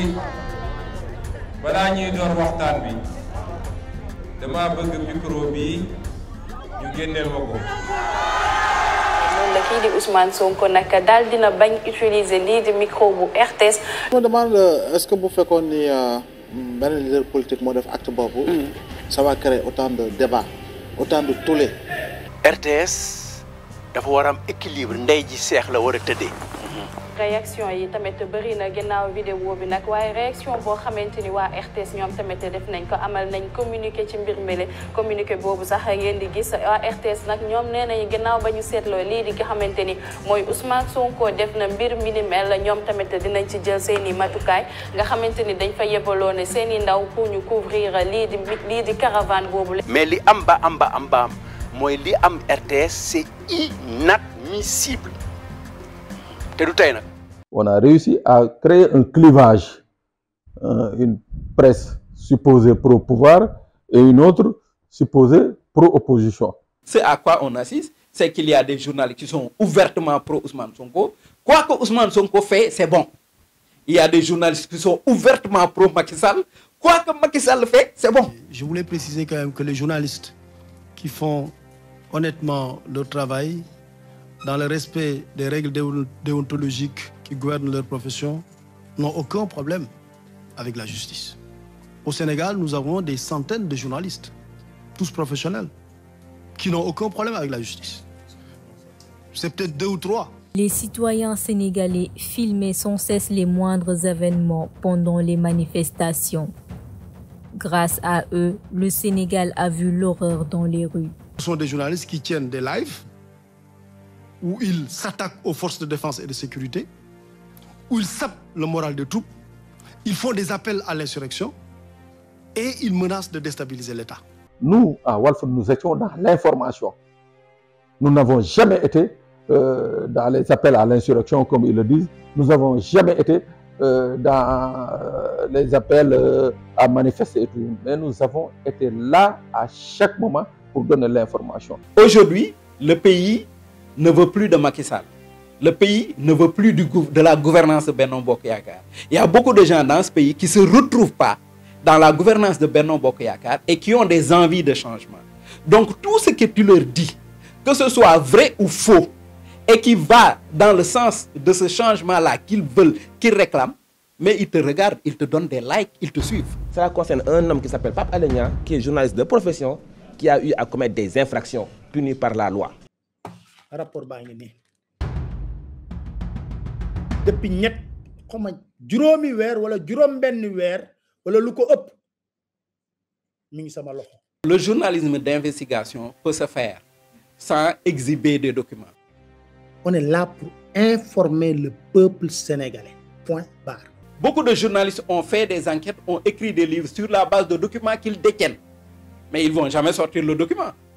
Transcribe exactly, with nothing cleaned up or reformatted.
léegi balaa ñuy door waxtaan bi dama bëgg micro bi ñu génneel ma ko. noonu la kii di Ousmane Sonko nag daal dina bañ utiliser lii di micro bu R T S. je me demande est-ce que bu fekkoon ni benn leader politique moo def acte boobu. ça va créer autant de débats autant de tollé. R T S dafa war a am équilibre ndey ji seex la war a tëddee. réaction yi tamit bëri na ginnaaw vidéo bi nag waaye réaction boo xamante ni waa R T S ñoom tamit def nañ ko amal nañ communiqué ci mbir mi communiqué boobu sax ngeen di gis waa R T S nag ñoom nee nañu ginnaaw ba ñu seetloo lii di nga xamante ni mooy Ousmane Sonko def na mbir mi ni mel ñoom tamit dinañ ci jël seen i matukaay nga xamante ni dañ fa yebaloo ne seen i ndaw pour ñu couvrir lii di lii di caravane boobu. mais li am ba am ba am ba am mooy li am R T S c'est inadmissible te du tey nag. On a réussi à créer un clivage, euh, une presse supposée pro-pouvoir et une autre supposée pro-opposition. Ce à quoi on assiste, c'est qu'il y a des journalistes qui sont ouvertement pro-Ousmane Sonko. Quoi que Ousmane Sonko fait, c'est bon. Il y a des journalistes qui sont ouvertement pro-Macky Sall. Quoi que Macky Sall fait, c'est bon. Je voulais préciser quand même que les journalistes qui font honnêtement leur travail, dans le respect des règles déontologiques qui gouvernent leur profession, n'ont aucun problème avec la justice. Au Sénégal, nous avons des centaines de journalistes, tous professionnels, qui n'ont aucun problème avec la justice. C'est peut-être deux ou trois. Les citoyens sénégalais filmaient sans cesse les moindres événements pendant les manifestations. Grâce à eux, le Sénégal a vu l'horreur dans les rues. Ce sont des journalistes qui tiennent des lives où ils s'attaquent aux forces de défense et de sécurité, où ils sapent le moral des troupes, ils font des appels à l'insurrection et ils menacent de déstabiliser l'État. Nous, à Walf, nous étions dans l'information. Nous n'avons jamais été euh, dans les appels à l'insurrection, comme ils le disent. Nous n'avons jamais été euh, dans euh, les appels euh, à manifester et tout. Mais nous avons été là à chaque moment pour donner l'information. Aujourd'hui, le pays ne veut plus de Macky Sall. Le pays ne veut plus du, de la gouvernance de Benno Bokk Yakaar. Il y a beaucoup de gens dans ce pays qui ne se retrouvent pas dans la gouvernance de Benno Bokk Yakaar et qui ont des envies de changement. Donc tout ce que tu leur dis, que ce soit vrai ou faux, et qui va dans le sens de ce changement-là qu'ils veulent, qu'ils réclament, mais ils te regardent, ils te donnent des likes, ils te suivent. Cela concerne un homme qui s'appelle Pape Alé Niang, qui est journaliste de profession, qui a eu à commettre des infractions punies par la loi. rapport baa ngi nii depuis ñett xoma juróomi weer wala juróom benn weer wala lu ko ëpp mi ngi sama loxo. Le journalisme d'investigation peut se faire sans exhiber des documents. On est là pour informer le peuple sénégalais. Point barre. Beaucoup de journalistes ont fait des enquêtes, ont écrit des livres sur la base de documents qu'ils détiennent. Mais ils ne vont jamais sortir le document.